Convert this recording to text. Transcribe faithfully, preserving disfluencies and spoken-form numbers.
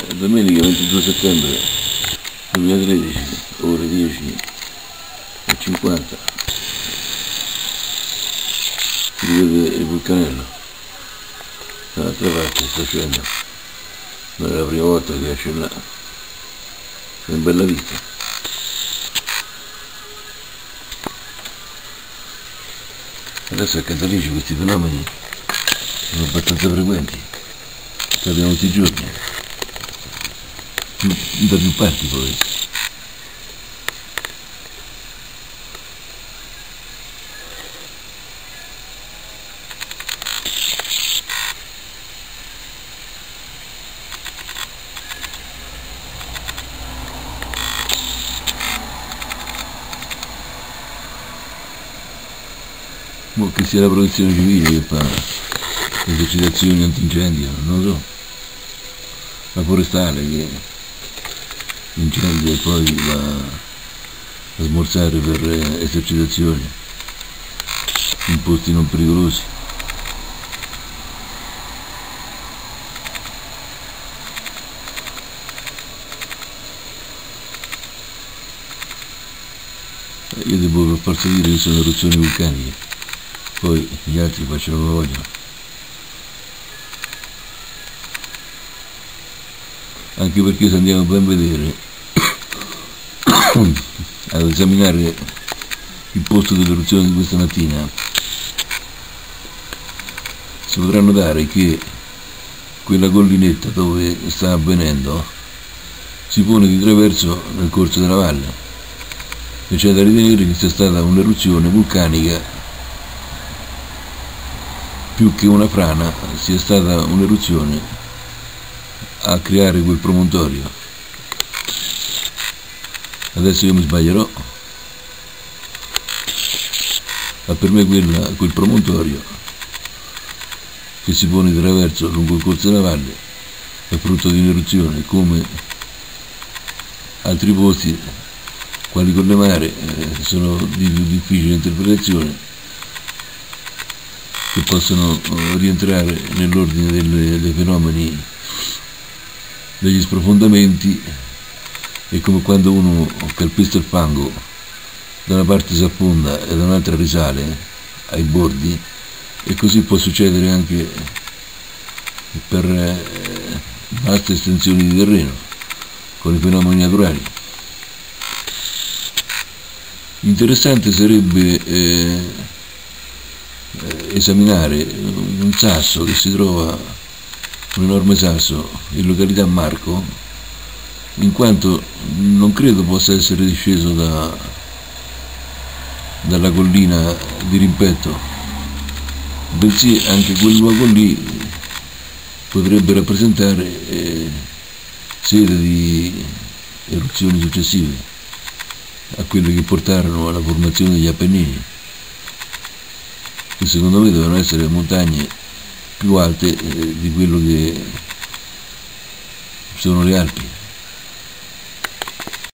domenica ventidue settembre duemilatredici, ore dieci e cinquanta, si vede il vulcanello dall'altra parte, sta scendendo, non è la prima volta che esce là, è una bella vista. Adesso accanto a lì questi fenomeni sono abbastanza frequenti, capitano tutti i giorni, da più parti poi. Mo che sia la protezione civile che fa le esercitazioni antincendio, non lo so, la forestale che incendia e poi va a smorzare per esercitazioni in posti non pericolosi. Io devo per forza dire che sono eruzioni vulcaniche, poi gli altri facciano come vogliono. Anche perché se andiamo ben a vedere, ad esaminare il posto dell'eruzione di questa mattina, si potrà notare che quella collinetta dove sta avvenendo si pone di traverso nel corso della valle, e c'è da ritenere che sia stata un'eruzione vulcanica più che una frana, sia stata un'eruzione a creare quel promontorio. Adesso io mi sbaglierò, ma per me quella, quel promontorio che si pone di traverso lungo il corso della valle è frutto di un'eruzione, come altri posti quali Collemare eh, sono di più difficile interpretazione, che possono rientrare nell'ordine delle, dei fenomeni degli sprofondamenti, e come quando uno calpesta il fango da una parte si affonda e da un'altra risale ai bordi, e così può succedere anche per eh, vaste estensioni di terreno con i fenomeni naturali. Interessante sarebbe eh, esaminare un sasso che si trova, un enorme sasso in località Marco, in quanto non credo possa essere disceso da, dalla collina di rimpetto, bensì anche quel luogo lì potrebbe rappresentare eh, sede di eruzioni successive a quelle che portarono alla formazione degli Appennini, che secondo me devono essere montagne più alte eh, di quello che sono le Alpi.